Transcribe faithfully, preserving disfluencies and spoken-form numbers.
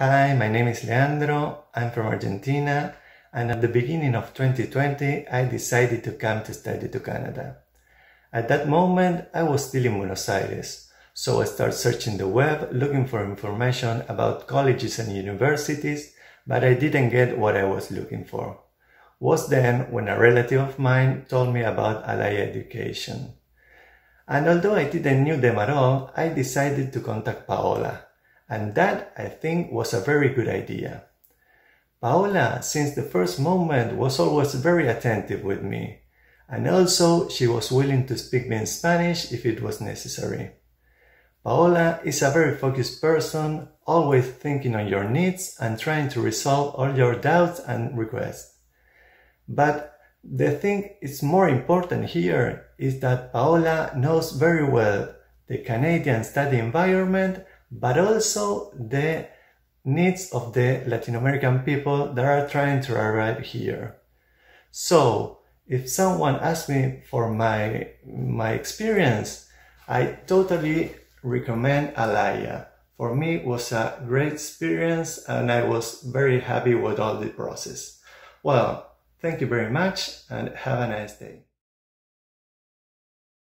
Hi, my name is Leandro, I'm from Argentina, and at the beginning of twenty twenty I decided to come to study to Canada. At that moment I was still in Buenos Aires, so I started searching the web looking for information about colleges and universities, but I didn't get what I was looking for. Was then when a relative of mine told me about Alaya Education. And although I didn't know them at all, I decided to contact Paola. And that, I think, was a very good idea. Paola, since the first moment, was always very attentive with me. And also, she was willing to speak me in Spanish if it was necessary. Paola is a very focused person, always thinking on your needs and trying to resolve all your doubts and requests. But the thing is more important here is that Paola knows very well the Canadian study environment, but also the needs of the Latin American people that are trying to arrive here. So, if someone asks me for my, my experience, I totally recommend Alaya. For me, it was a great experience and I was very happy with all the process. Well, thank you very much and have a nice day.